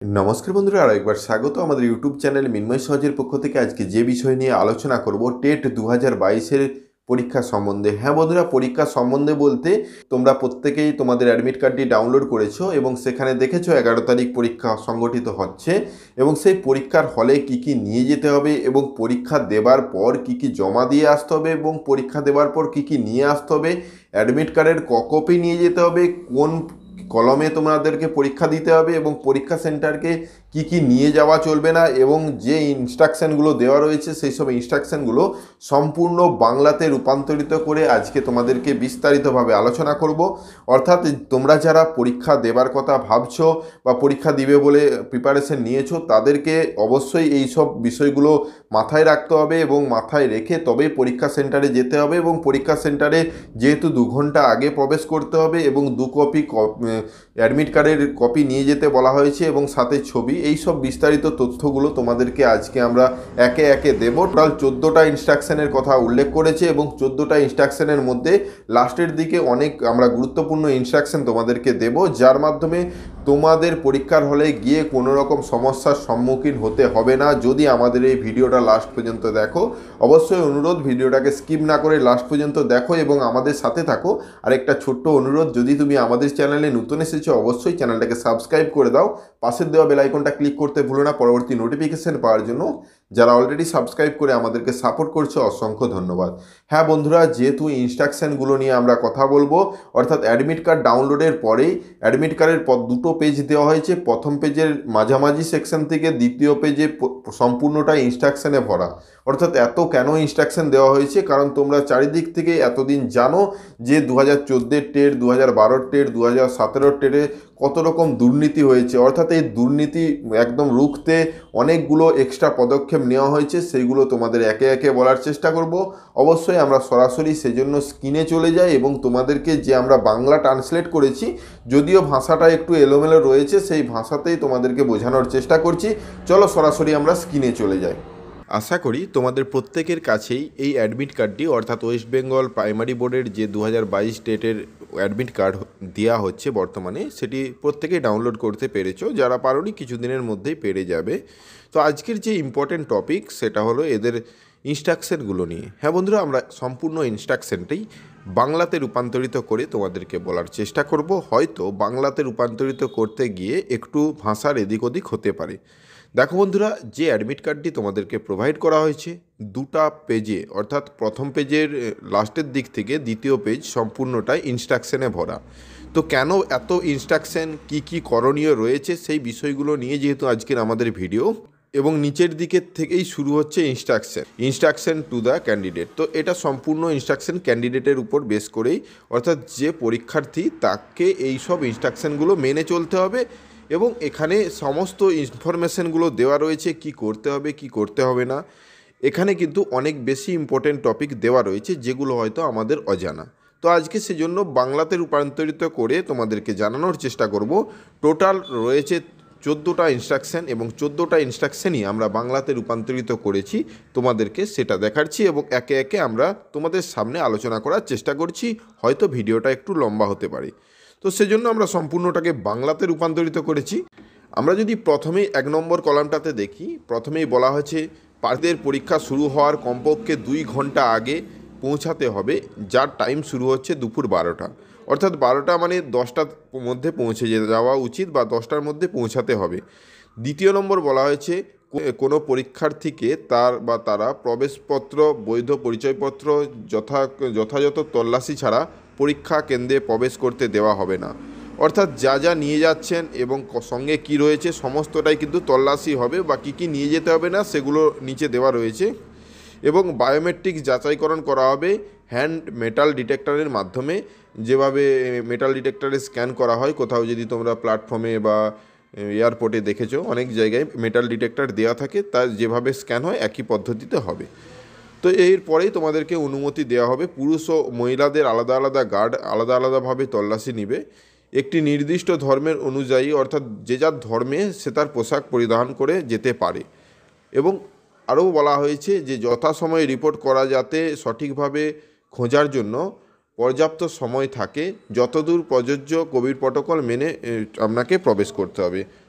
নমস্কার বন্ধুরা, আরও একবার স্বাগত আমাদের ইউটিউব চ্যানেল মিন্ময় সহজের পক্ষ থেকে। আজকে যে বিষয় নিয়ে আলোচনা করব টেট 2022-এর পরীক্ষা সম্বন্ধে। হ্যাঁ বন্ধুরা, পরীক্ষা সম্বন্ধে বলতে তোমরা প্রত্যেকেই তোমাদের অ্যাডমিট কার্ডটি ডাউনলোড করেছো এবং সেখানে দেখেছো 11 তারিখ পরীক্ষা সংগঠিত হচ্ছে এবং সেই পরীক্ষার হলে কি কি নিয়ে যেতে হবে এবং পরীক্ষা দেবার পর কি কি জমা দিয়ে আসতে হবে এবং পরীক্ষা দেবার পর কি কি নিয়ে আসতে হবে, অ্যাডমিট কার্ডের কপি নিয়ে যেতে হবে, কোন কলমে তোমাদেরকে পরীক্ষা দিতে হবে এবং পরীক্ষা সেন্টারকে কি কি নিয়ে যাওয়া চলবে না এবং যে ইনস্ট্রাকশানগুলো দেওয়া রয়েছে সেই সব ইনস্ট্রাকশানগুলো সম্পূর্ণ বাংলাতে রূপান্তরিত করে আজকে তোমাদেরকে বিস্তারিতভাবে আলোচনা করব। অর্থাৎ তোমরা যারা পরীক্ষা দেবার কথা ভাবছো বা পরীক্ষা দিবে বলে প্রিপারেশন নিয়েছো, তাদেরকে অবশ্যই এই সব বিষয়গুলো মাথায় রাখতে হবে এবং মাথায় রেখে তবেই পরীক্ষা সেন্টারে যেতে হবে। এবং পরীক্ষা সেন্টারে যেহেতু 2 ঘন্টা আগে প্রবেশ করতে হবে এবং 2 কপি অ্যাডমিট কার্ডের কপি নিয়ে যেতে বলা হয়েছে এবং সাথে ছবি, এই সব বিস্তারিত তথ্যগুলো তোমাদেরকে আজকে আমরা একে একে দেব। টোটাল 14টা ইনস্ট্রাকশনের কথা উল্লেখ করেছে এবং 14টা ইনস্ট্রাকশনের মধ্যে লাস্টের দিকে অনেক আমরা গুরুত্বপূর্ণ ইনস্ট্রাকশন তোমাদেরকে দেব, যার মাধ্যমে তোমাদের পরীক্ষার হলে গিয়ে কোনো রকম সমস্যার সম্মুখীন হতে হবে না। যদি আমাদের এই ভিডিওটা লাস্ট পর্যন্ত দেখো, অবশ্যই অনুরোধ ভিডিওটাকে স্কিপ না করে লাস্ট পর্যন্ত দেখো এবং আমাদের সাথে থাকো। আর একটা ছোট্ট অনুরোধ, যদি তুমি আমাদের চ্যানেলে নতুন এসেছো অবশ্যই চ্যানেলটাকে সাবস্ক্রাইব করে দাও, পাশের দেওয়া বেল আইকনটা ক্লিক করতে ভুলো না পরবর্তী নোটিফিকেশন পাওয়ার জন্য। যারা অলরেডি সাবস্ক্রাইব করে আমাদেরকে সাপোর্ট করছো অসংখ্য ধন্যবাদ। হ্যাঁ বন্ধুরা, যেহেতু ইনস্ট্রাকশনগুলো নিয়ে আমরা কথা বলবো, অর্থাৎ অ্যাডমিট কার্ড ডাউনলোডের পরেই অ্যাডমিট কার্ডের দুটো পেজ দেওয়া হয়েছে। প্রথম পেজের মাঝামাঝি সেকশন থেকে দ্বিতীয় পেজে সম্পূর্ণটা ইনস্ট্রাকশনে ভরা। অর্থাৎ এত কেন ইনস্ট্রাকশন দেওয়া হয়েছে, কারণ তোমরা চারিদিক থেকে এতদিন জানো যে 2014 টেট, 2012 টেট, 2017 টেটে কত রকম দুর্নীতি হয়েছে। অর্থাৎ এই দুর্নীতি একদম রুখতে অনেকগুলো এক্সট্রা পদক্ষেপ নেওয়া হয়েছে, সেইগুলো তোমাদের একে একে বলার চেষ্টা করব। অবশ্যই আমরা সরাসরি সেজন্য স্ক্রিনে চলে যাই এবং তোমাদেরকে যে আমরা বাংলা ট্রান্সলেট করেছি, যদিও ভাষাটা একটু এলোমেলো রয়েছে, সেই ভাষাতেই তোমাদেরকে বোঝানোর চেষ্টা করছি। চলো সরাসরি আমরা স্ক্রিনে চলে যাই। আশা করি তোমাদের প্রত্যেকের কাছেই এই অ্যাডমিট কার্ডটি, অর্থাৎ ওয়েস্ট বেঙ্গল প্রাইমারি বোর্ডের যে 2022 টেটের অ্যাডমিট কার্ড দেওয়া হচ্ছে বর্তমানে, সেটি প্রত্যেকেই ডাউনলোড করতে পেরেছো। যারা পারোনি কিছুদিনের মধ্যেই পেরে যাবে। তো আজকের যে ইম্পর্টেন্ট টপিক সেটা হলো এদের ইনস্ট্রাকশনগুলো নিয়ে। হ্যাঁ বন্ধুরা, আমরা সম্পূর্ণ ইনস্ট্রাকশনটাই বাংলাতে রূপান্তরিত করে তোমাদেরকে বলার চেষ্টা করব। হয়তো বাংলাতে রূপান্তরিত করতে গিয়ে একটু ভাষার এদিক ওদিক হতে পারে। দেখো বন্ধুরা, যে অ্যাডমিট কার্ডটি তোমাদেরকে প্রোভাইড করা হয়েছে দুটা পেজে, অর্থাৎ প্রথম পেজের লাস্টের দিক থেকে দ্বিতীয় পেজ সম্পূর্ণটাই ইনস্ট্রাকশনে ভরা। তো কেন এত ইনস্ট্রাকশন, কি কি করণীয় রয়েছে সেই বিষয়গুলো নিয়ে যেহেতু আজকের আমাদের ভিডিও, এবং নিচের দিকের থেকেই শুরু হচ্ছে ইনস্ট্রাকশন টু দ্য ক্যান্ডিডেট। তো এটা সম্পূর্ণ ইনস্ট্রাকশন ক্যান্ডিডেটের উপর বেস করেই, অর্থাৎ যে পরীক্ষার্থী তাকে এই সব ইনস্ট্রাকশনগুলো মেনে চলতে হবে এবং এখানে সমস্ত ইনফরমেশনগুলো দেওয়া রয়েছে, কি করতে হবে কি করতে হবে না। এখানে কিন্তু অনেক বেশি ইম্পর্টেন্ট টপিক দেওয়া রয়েছে যেগুলো হয়তো আমাদের অজানা। তো আজকে সেজন্য বাংলাতে রূপান্তরিত করে তোমাদেরকে জানানোর চেষ্টা করব। টোটাল রয়েছে 14টা ইনস্ট্রাকশন এবং 14টা ইনস্ট্রাকশনই আমরা বাংলাতে রূপান্তরিত করেছি, তোমাদেরকে সেটা দেখাচ্ছি এবং একে একে আমরা তোমাদের সামনে আলোচনা করার চেষ্টা করছি। হয়তো ভিডিওটা একটু লম্বা হতে পারে, তো সেজন্য আমরা সম্পূর্ণটাকে বাংলাতে রূপান্তরিত করেছি। আমরা যদি প্রথমেই 1 নম্বর কলামটাতে দেখি, প্রথমেই বলা হয়েছে প্রার্থীদের পরীক্ষা শুরু হওয়ার কমপক্ষে 2 ঘন্টা আগে পৌঁছাতে হবে, যার টাইম শুরু হচ্ছে দুপুর 12টা। অর্থাৎ 12টা মানে 10টার মধ্যে পৌঁছে যাওয়া উচিত বা 10টার মধ্যে পৌঁছাতে হবে। দ্বিতীয় নম্বর বলা হয়েছে কোনো পরীক্ষার্থীকে তারা প্রবেশপত্র, বৈধ পরিচয়পত্র যথাযথ তল্লাশি ছাড়া পরীক্ষা কেন্দ্রে প্রবেশ করতে দেওয়া হবে না। অর্থাৎ যা যা নিয়ে যাচ্ছেন এবং সঙ্গে কি রয়েছে সমস্তটাই কিন্তু তল্লাশি হবে, বা কী কী নিয়ে যেতে হবে না সেগুলো নিচে দেওয়া রয়েছে। এবং বায়োমেট্রিক যাচাইকরণ করা হবে হ্যান্ড মেটাল ডিটেক্টরের মাধ্যমে, যেভাবে মেটাল ডিটেক্টরে স্ক্যান করা হয়। কোথাও যদি তোমরা প্ল্যাটফর্মে বা এয়ারপোর্টে দেখেছো, অনেক জায়গায় মেটাল ডিটেক্টর দেওয়া থাকে, তার যেভাবে স্ক্যান হয় একই পদ্ধতিতে হবে। তো এরপরেই তোমাদেরকে অনুমতি দেওয়া হবে। পুরুষ ও মহিলাদের আলাদা আলাদা গার্ড আলাদাভাবে তল্লাশি নিবে। একটি নির্দিষ্ট ধর্মের অনুযায়ী, অর্থাৎ যে যার ধর্মে সে তার পোশাক পরিধান করে যেতে পারে। এবং আরও বলা হয়েছে যে যথাসময়ে রিপোর্ট করা যাতে সঠিকভাবে খোঁজার জন্য পর্যাপ্ত সময় থাকে। যতদূর প্রযোজ্য কোভিড প্রটোকল মেনে আপনাকে প্রবেশ করতে হবে।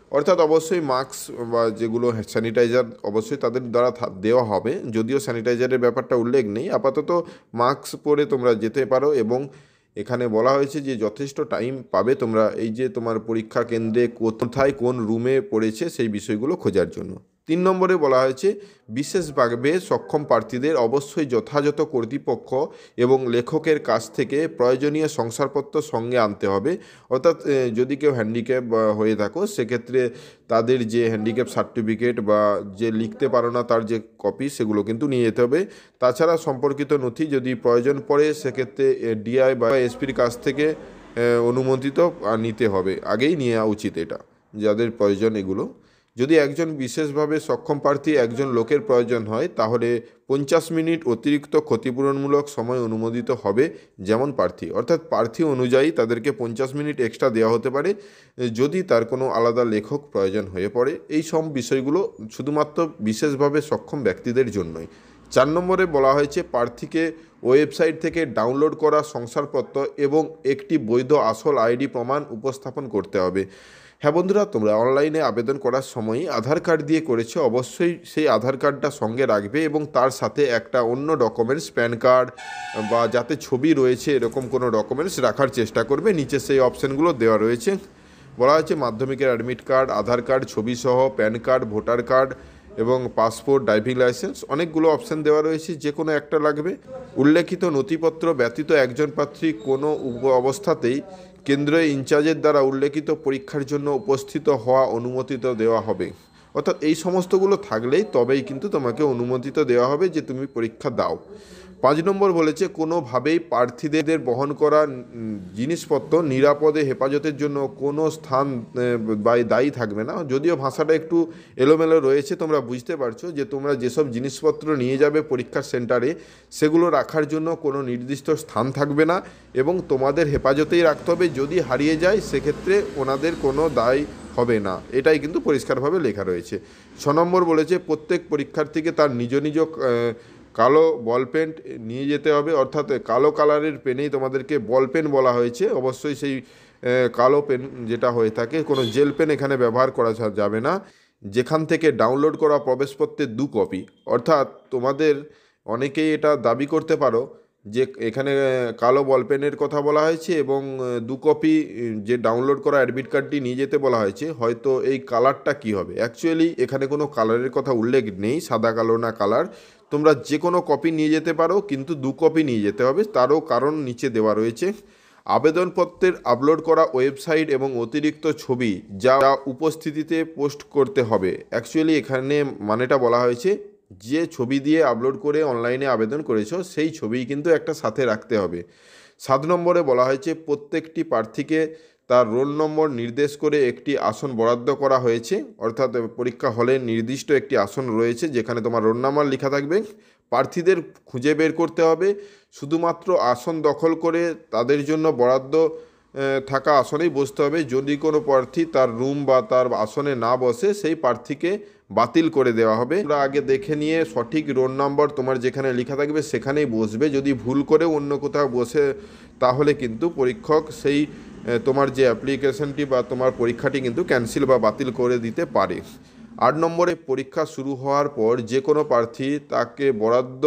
অর্থাৎ অবশ্যই মাস্ক বা যেগুলো স্যানিটাইজার অবশ্যই তাদের দ্বারা দেওয়া হবে, যদিও স্যানিটাইজারের ব্যাপারটা উল্লেখ নেই। আপাতত মাস্ক পরে তোমরা যেতে পারো এবং এখানে বলা হয়েছে যে যথেষ্ট টাইম পাবে তোমরা এই যে তোমার পরীক্ষা কেন্দ্রে কোথায় কোন রুমে পড়েছে সেই বিষয়গুলো খোঁজার জন্য। 3 নম্বরে বলা হয়েছে বিশেষভাবে সক্ষম প্রার্থীদের অবশ্যই যথাযথ কর্তৃপক্ষ এবং লেখকের কাছ থেকে প্রয়োজনীয় শংসাপত্র সঙ্গে আনতে হবে। অর্থাৎ যদি কেউ হ্যান্ডিক্যাপ হয়ে থাকো সেক্ষেত্রে তাদের যে হ্যান্ডিক্যাপ সার্টিফিকেট বা যে লিখতে পারো না তার যে কপি সেগুলো কিন্তু নিয়ে যেতে হবে। তাছাড়া সম্পর্কিত নথি যদি প্রয়োজন পড়ে সেক্ষেত্রে ডিআই বা এসপির কাছ থেকে অনুমোদিত নিতে হবে, আগেই নেওয়া উচিত এটা যাদের প্রয়োজন এগুলো। যদি একজন বিশেষভাবে সক্ষম প্রার্থী একজন লোকের প্রয়োজন হয় তাহলে 50 মিনিট অতিরিক্ত ক্ষতিপূরণমূলক সময় অনুমোদিত হবে যেমন প্রার্থী, অর্থাৎ প্রার্থী অনুযায়ী তাদেরকে 50 মিনিট এক্সট্রা দেওয়া হতে পারে যদি তার কোনো আলাদা লেখক প্রয়োজন হয়ে পড়ে। এই সব বিষয়গুলো শুধুমাত্র বিশেষভাবে সক্ষম ব্যক্তিদের জন্যই। 4 নম্বরে বলা হয়েছে প্রার্থীকে ওয়েবসাইট থেকে ডাউনলোড করা শংসাপত্র এবং একটি বৈধ আসল আইডি প্রমাণ উপস্থাপন করতে হবে। হ্যাঁ বন্ধুরা, তোমরা অনলাইনে আবেদন করার সময় আধার কার্ড দিয়ে করেছো, অবশ্যই সেই আধার কার্ডটা সঙ্গে রাখবে এবং তার সাথে একটা অন্য ডকুমেন্টস প্যান কার্ড বা যাতে ছবি রয়েছে এরকম কোনো ডকুমেন্টস রাখার চেষ্টা করবে। নিচে সেই অপশানগুলো দেওয়া রয়েছে। বলা হয়েছে মাধ্যমিকের অ্যাডমিট কার্ড, আধার কার্ড ছবিসহ, প্যান কার্ড, ভোটার কার্ড এবং পাসপোর্ট, ড্রাইভিং লাইসেন্স, অনেকগুলো অপশান দেওয়া রয়েছে, যে কোনো একটা লাগবে। উল্লেখিত নথিপত্র ব্যতীত একজন প্রার্থী কোনো অবস্থাতেই কেন্দ্রীয় ইনচার্জের দ্বারা উল্লেখিত পরীক্ষার জন্য উপস্থিত হওয়া অনুমোদিত দেওয়া হবে। অর্থাৎ এই সমস্তগুলো থাকলেই তবেই কিন্তু তোমাকে অনুমোদিত দেওয়া হবে যে তুমি পরীক্ষা দাও। 5 নম্বর বলেছে কোনোভাবেই প্রার্থীদের বহন করা জিনিসপত্র নিরাপদে হেফাজতের জন্য কোনো স্থান দায়ী থাকবে না। যদিও ভাষাটা একটু এলোমেলো রয়েছে, তোমরা বুঝতে পারছো যে তোমরা যেসব জিনিসপত্র নিয়ে যাবে পরীক্ষার সেন্টারে সেগুলো রাখার জন্য কোনো নির্দিষ্ট স্থান থাকবে না এবং তোমাদের হেফাজতেই রাখতে হবে। যদি হারিয়ে যায় সেক্ষেত্রে ওনাদের কোনো দায় হবে না, এটাই কিন্তু পরিষ্কারভাবে লেখা রয়েছে। 6 নম্বর বলেছে প্রত্যেক পরীক্ষার্থীকে তার নিজ নিজ কালো বল পেন নিয়ে যেতে হবে, অর্থাৎ কালো কালারের পেনেই তোমাদেরকে বল পেন বলা হয়েছে। অবশ্যই সেই কালো পেন যেটা হয়ে থাকে, কোনো জেল পেন এখানে ব্যবহার করা যাবে না। যেখান থেকে ডাউনলোড করা প্রবেশপত্রের 2 কপি, অর্থাৎ তোমাদের অনেকেই এটা দাবি করতে পারো যে এখানে কালো বল পেনের কথা বলা হয়েছে এবং 2 কপি যে ডাউনলোড করা অ্যাডমিট কার্ডটি নিয়ে যেতে বলা হয়েছে, হয়তো এই কালারটা কি হবে। অ্যাকচুয়ালি এখানে কোনো কালারের কথা উল্লেখ নেই, সাদা কালো না কালার। তোমরা যে কোনো কপি নিয়ে যেতে পারো কিন্তু 2 কপি নিয়ে যেতে হবে, তারও কারণ নিচে দেওয়া রয়েছে। আবেদনপত্রের আপলোড করা ওয়েবসাইট এবং অতিরিক্ত ছবি যা উপস্থিতিতে পোস্ট করতে হবে। অ্যাকচুয়ালি এখানে মানেটা বলা হয়েছে যে ছবি দিয়ে আপলোড করে অনলাইনে আবেদন করেছো সেই ছবি কিন্তু একটা সাথে রাখতে হবে। 7 নম্বরে বলা হয়েছে প্রত্যেকটি প্রার্থীকে তার রোল নম্বর নির্দেশ করে একটি আসন বরাদ্দ করা হয়েছে, অর্থাৎ পরীক্ষা হলে নির্দিষ্ট একটি আসন রয়েছে যেখানে তোমার রোল নাম্বার লেখা থাকবে। প্রার্থীদের খুঁজে বের করতে হবে, শুধুমাত্র আসন দখল করে তাদের জন্য বরাদ্দ থাকা আসনেই বসতে হবে। যদি কোনো প্রার্থী তার রুম বা তার আসনে না বসে সেই প্রার্থীকে বাতিল করে দেওয়া হবে। তোমরা আগে দেখে নিয়ে সঠিক রোল নাম্বার তোমার যেখানে লেখা থাকবে সেখানেই বসবে। যদি ভুল করে অন্য কোথাও বসে তাহলে কিন্তু পরীক্ষক সেই তোমার যে অ্যাপ্লিকেশনটি বা তোমার পরীক্ষাটি কিন্তু ক্যান্সেল বা বাতিল করে দিতে পারে। 8 নম্বরে পরীক্ষা শুরু হওয়ার পর যে কোনো প্রার্থী তাকে বরাদ্দ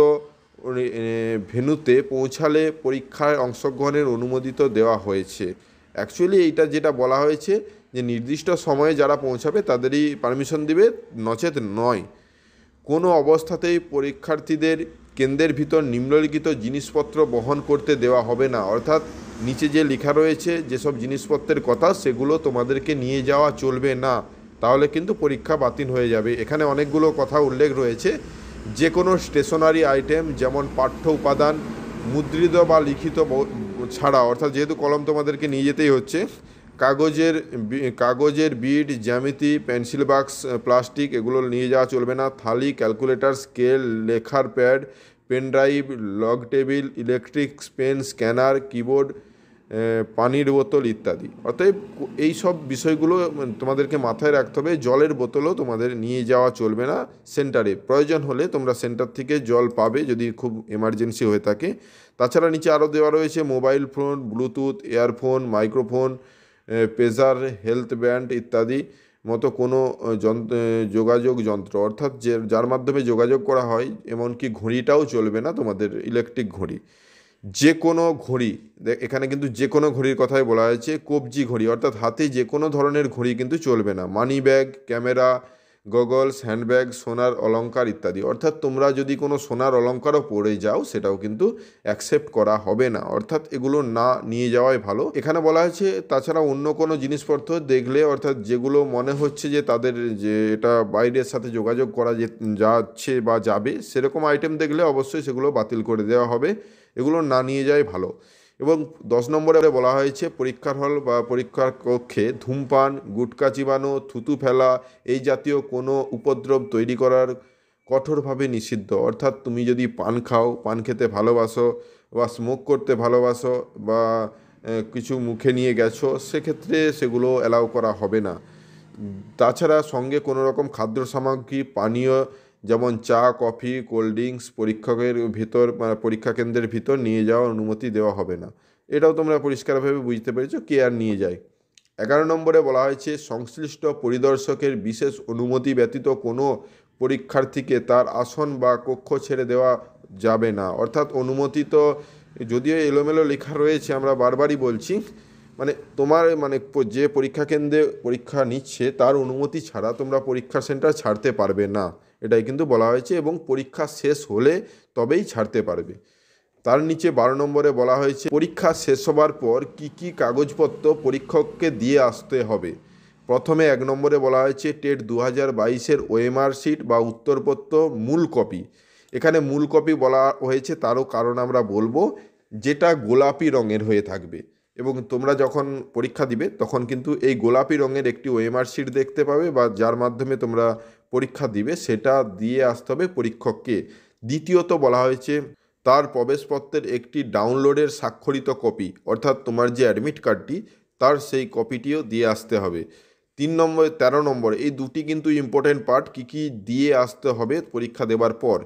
ভেন্যুতে পৌঁছালে পরীক্ষায় অংশগ্রহণের অনুমোদিত দেওয়া হয়েছে। অ্যাকচুয়ালি এইটা যেটা বলা হয়েছে যে নির্দিষ্ট সময়ে যারা পৌঁছাবে তাদেরই পারমিশন দিবে, নচেত নয়। কোনো অবস্থাতেই পরীক্ষার্থীদের কেন্দ্রের ভিতর নিম্নলিখিত জিনিসপত্র বহন করতে দেওয়া হবে না, অর্থাৎ নিচে যে লেখা রয়েছে যেসব জিনিসপত্রের কথা সেগুলো তোমাদেরকে নিয়ে যাওয়া চলবে না, তাহলে কিন্তু পরীক্ষা বাতিল হয়ে যাবে। এখানে অনেকগুলো কথা উল্লেখ রয়েছে। যে কোনো স্টেশনারি আইটেম যেমন পাঠ্য উপাদান মুদ্রিত বা লিখিত ছাড়া, অর্থাৎ যেহেতু কলম তোমাদেরকে নিয়ে যেতেই হচ্ছে, কাগজের বিড, জ্যামিতি, পেন্সিল বাক্স, প্লাস্টিক এগুলো নিয়ে যাওয়া চলবে না। থালি, ক্যালকুলেটর, স্কেল, লেখার pad, pen drive, log table, electric pen, scanner, keyboard, পানির বোতল ইত্যাদি। অতএব এই সব বিষয়গুলো তোমাদেরকে মাথায় রাখতে হবে। জলের বোতলও তোমাদের নিয়ে যাওয়া চলবে না সেন্টারে। প্রয়োজন হলে তোমরা সেন্টার থেকে জল পাবে যদি খুব এমার্জেন্সি হয়ে থাকে। তাছাড়া নিচে আরও দেওয়া রয়েছে mobile phone, bluetooth, earphone, microphone, pager, health band ইত্যাদি মতো কোনো যোগাযোগ যন্ত্র, অর্থাৎ যার মাধ্যমে যোগাযোগ করা হয়, এমনকি ঘড়িটাও চলবে না তোমাদের, ইলেকট্রিক ঘড়ি। যে কোনো ঘড়ি, এখানে কিন্তু যে কোনো ঘড়ির কথাই বলা হয়েছে, কবজি ঘড়ি অর্থাৎ হাতে যে কোনো ধরনের ঘড়ি কিন্তু চলবে না। Money bag, camera, goggles, handbag, সোনার অলংকার ইত্যাদি, অর্থাৎ তোমরা যদি কোনো সোনার অলংকারও পরে যাও সেটাও কিন্তু অ্যাকসেপ্ট করা হবে না, অর্থাৎ এগুলো না নিয়ে যাওয়াই ভালো। এখানে বলা হয়েছে তাছাড়া অন্য কোনো জিনিসপত্র দেখলে, অর্থাৎ যেগুলো মনে হচ্ছে যে তাদের যে এটা বাইরের সাথে যোগাযোগ করা যাচ্ছে বা যাবে, সেরকম আইটেম দেখলে অবশ্যই সেগুলো বাতিল করে দেওয়া হবে, এগুলো না নিয়ে যাওয়াই ভালো। এবং 10 নম্বরে বলা হয়েছে পরীক্ষার হল বা পরীক্ষার কক্ষে ধূমপান, গুটকা চিবানো, থুতু ফেলা এই জাতীয় কোনো উপদ্রব তৈরি করার কঠোরভাবে নিষিদ্ধ। অর্থাৎ তুমি যদি পান খাও, পান খেতে ভালোবাসো বা স্মোক করতে ভালোবাসো বা কিছু মুখে নিয়ে গেছো, সেক্ষেত্রে সেগুলো অ্যালাউ করা হবে না। তাছাড়া সঙ্গে কোনো রকম খাদ্য সামগ্রী, পানীয় যেমন চা, কফি, কোল্ড ড্রিঙ্কস পরীক্ষকের ভিতর পরীক্ষা কেন্দ্রের ভিতর নিয়ে যাওয়ার অনুমতি দেওয়া হবে না। এটাও তোমরা পরিষ্কারভাবে বুঝতে পেরেছো কে আর নিয়ে যায়। 11 নম্বরে বলা হয়েছে সংশ্লিষ্ট পরিদর্শকের বিশেষ অনুমতি ব্যতীত কোনো পরীক্ষার্থীকে তার আসন বা কক্ষ ছেড়ে দেওয়া যাবে না। অর্থাৎ অনুমতি তো যদিও এলোমেলো লেখা রয়েছে, আমরা বারবারই বলছি, মানে তোমার যে পরীক্ষা কেন্দ্রে পরীক্ষা নিচ্ছে তার অনুমতি ছাড়া তোমরা পরীক্ষা সেন্টার ছাড়তে পারবে না, এটাই কিন্তু বলা হয়েছে, এবং পরীক্ষা শেষ হলে তবেই ছাড়তে পারবে। তার নিচে 12 নম্বরে বলা হয়েছে পরীক্ষা শেষ হবার পর কি কি কাগজপত্র পরীক্ষককে দিয়ে আসতে হবে। প্রথমে 1 নম্বরে বলা হয়েছে টেট 2022-এর ওএমআর শিট বা উত্তরপত্র মূল কপি। এখানে মূল কপি বলা হয়েছে তারও কারণ আমরা বলবো, যেটা গোলাপি রঙের হয়ে থাকবে, এবং তোমরা যখন পরীক্ষা দিবে তখন কিন্তু এই গোলাপি রঙের একটি ওএমআর শিট দেখতে পাবে, বা যার মাধ্যমে তোমরা পরীক্ষা দিবে সেটা দিয়ে আসতে হবে পরীক্ষককে। দ্বিতীয়ত বলা হয়েছে তার প্রবেশপত্রের একটি ডাউনলোডের স্বাক্ষরিত কপি, অর্থাৎ তোমার যে অ্যাডমিট কার্ডটি তার সেই কপিটিও দিয়ে আসতে হবে। 13 নম্বর, এই দুটি কিন্তু ইম্পর্টেন্ট পার্ট, কী কী দিয়ে আসতে হবে পরীক্ষা দেওয়ার পর।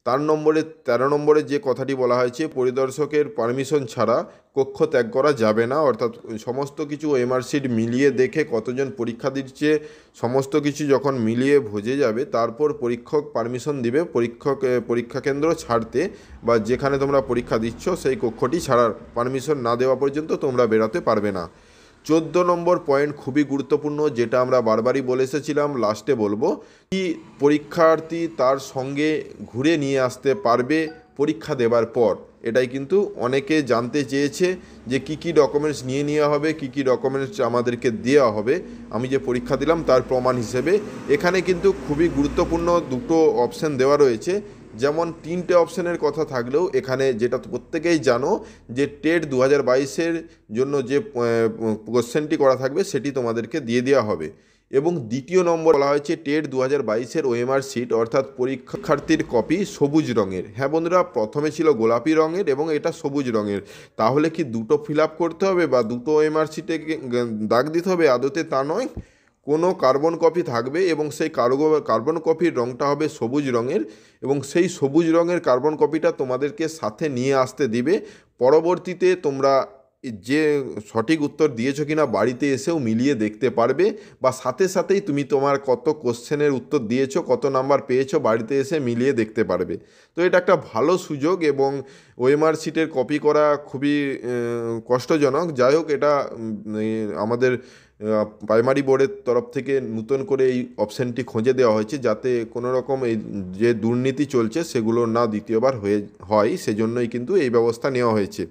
13 নম্বরে যে কথাটি বলা হয়েছে পরিদর্শকের পারমিশন ছাড়া কক্ষ ত্যাগ করা যাবে না, অর্থাৎ সমস্ত কিছু ওএমআর শিট মিলিয়ে দেখে কতজন পরীক্ষা দিচ্ছে সমস্ত কিছু যখন মিলিয়ে বুঝে যাবে, তারপর পরীক্ষক পারমিশন দিবে পরীক্ষা কেন্দ্র ছাড়তে, বা যেখানে তোমরা পরীক্ষা দিচ্ছ সেই কক্ষটি ছাড়ার পারমিশন না দেওয়া পর্যন্ত তোমরা বেরোতে পারবে না। 14 নম্বর পয়েন্ট খুবই গুরুত্বপূর্ণ, যেটা আমরা বারবারই বলে এসেছিলাম, লাস্টে বলবো, কি পরীক্ষার্থী তার সঙ্গে ঘুরে নিয়ে আসতে পারবে পরীক্ষা দেবার পর। এটাই কিন্তু অনেকে জানতে চেয়েছে যে কি কি ডকুমেন্টস নিয়ে নেওয়া হবে, কি কি ডকুমেন্টস আমাদেরকে দেওয়া হবে আমি যে পরীক্ষা দিলাম তার প্রমাণ হিসেবে। এখানে কিন্তু খুবই গুরুত্বপূর্ণ দুটো অপশান দেওয়া রয়েছে, যেমন 3টে অপশানের কথা থাকলেও এখানে যেটা প্রত্যেকেই জানো যে টেট 2022-এর জন্য যে কোশ্চেনটি করা থাকবে সেটি তোমাদেরকে দিয়ে দেওয়া হবে। এবং দ্বিতীয় নম্বর বলা হয়েছে টেট 2022-এর ওএমআর শিট অর্থাৎ পরীক্ষার্থীর কপি সবুজ রঙের। হ্যাঁ বন্ধুরা, প্রথমে ছিল গোলাপি রঙের এবং এটা সবুজ রঙের, তাহলে কি দুটো ফিল আপ করতে হবে বা দুটো ওএমআর শিটে দাগ দিতে হবে? আদতে তা নয়, কোনো কার্বন কপি থাকবে এবং সেই কার্বন কপির রঙটা হবে সবুজ রঙের, এবং সেই সবুজ রঙের কার্বন কপিটা তোমাদেরকে সাথে নিয়ে আসতে দিবে। পরবর্তীতে তোমরা যে সঠিক উত্তর দিয়েছো কিনা বাড়িতে এসেও মিলিয়ে দেখতে পারবে, বা সাথে সাথেই তুমি তোমার কত কোশ্চেনের উত্তর দিয়েছো, কত নাম্বার পেয়েছো বাড়িতে এসে মিলিয়ে দেখতে পারবে। তো এটা একটা ভালো সুযোগ, এবং ওএমআর শিটের কপি করা খুবই কষ্টজনক। যাই হোক, এটা আমাদের প্রাইমারি বোর্ডের তরফ থেকে নতুন করে এই অপশানটি খুঁজে দেওয়া হয়েছে, যাতে কোনো রকম এই যে দুর্নীতি চলছে সেগুলো না দ্বিতীয়বার হয়, সেজন্যই কিন্তু এই ব্যবস্থা নেওয়া হয়েছে।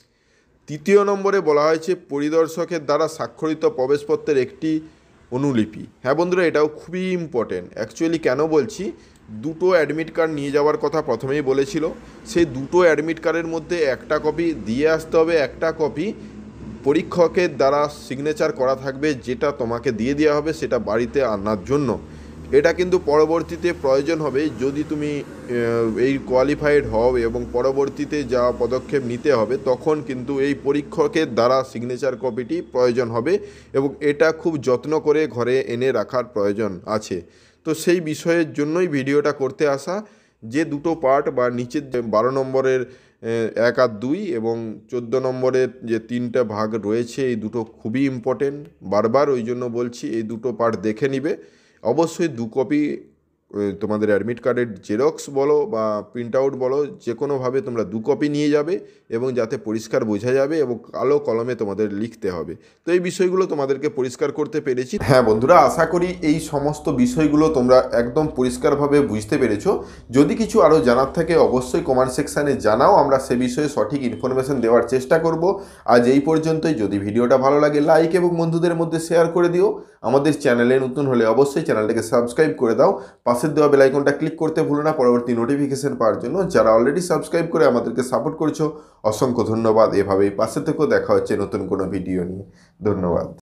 3 নম্বরে বলা হয়েছে পরিদর্শকের দ্বারা স্বাক্ষরিত প্রবেশপত্রের একটি অনুলিপি। হ্যাঁ বন্ধুরা, এটাও খুবই ইম্পর্টেন্ট। অ্যাকচুয়ালি কেন বলছি, দুটো অ্যাডমিট কার্ড নিয়ে যাওয়ার কথা প্রথমেই বলেছিল, সেই দুটো অ্যাডমিট কার্ডের মধ্যে একটা কপি দিয়ে আসতে হবে, একটা কপি পরীক্ষকের দ্বারা সিগনেচার করা থাকবে, যেটা তোমাকে দিয়ে দেওয়া হবে সেটা বাড়িতে আনার জন্য। এটা কিন্তু পরবর্তীতে প্রয়োজন হবে যদি তুমি এই কোয়ালিফাইড হও, এবং পরবর্তীতে যা পদক্ষেপ নিতে হবে তখন কিন্তু এই পরীক্ষকের দ্বারা সিগনেচার কপিটি প্রয়োজন হবে, এবং এটা খুব যত্ন করে ঘরে এনে রাখার প্রয়োজন আছে। তো সেই বিষয়ের জন্যই ভিডিওটা করতে আসা, যে দুটো পার্ট বা নিচের 12 নম্বরের 1 আর 2 এবং 14 নম্বরের যে 3টে ভাগ রয়েছে এই দুটো খুবই ইম্পর্টেন্ট। বারবার ওই জন্য বলছি এই দুটো পার্ট দেখে নিবে। অবশ্যই 2 কপি তোমাদের অ্যাডমিট কার্ডের জেরক্স বলো বা প্রিন্ট আউট বলো, যে কোনোভাবে তোমরা 2 কপি নিয়ে যাবে এবং যাতে পরিষ্কার বোঝা যাবে এবং কালো কলমে তোমাদের লিখতে হবে। তো এই বিষয়গুলো তোমাদেরকে পরিষ্কার করতে পেরেছি। হ্যাঁ বন্ধুরা, আশা করি এই সমস্ত বিষয়গুলো তোমরা একদম পরিষ্কারভাবে বুঝতে পেরেছো। যদি কিছু আরও জানার থাকে অবশ্যই কমেন্ট সেকশানে জানাও, আমরা সে বিষয়ে সঠিক ইনফরমেশন দেওয়ার চেষ্টা করব। আজ এই পর্যন্তই। যদি ভিডিওটা ভালো লাগে লাইক এবং বন্ধুদের মধ্যে শেয়ার করে দিও। আমাদের চ্যানেলে নতুন হলে অবশ্যই চ্যানেলটাকে সাবস্ক্রাইব করে দাও। পাশের দেওয়া বেল আইকনটা ক্লিক করতে ভুলো না পরবর্তী নোটিফিকেশন পাওয়ার জন্য। যারা অলরেডি সাবস্ক্রাইব করে আমাদেরকে সাপোর্ট করছো অসংখ্য ধন্যবাদ। এভাবেই পাশে থেকেও। দেখা হচ্ছে নতুন কোনো ভিডিও নিয়ে। ধন্যবাদ।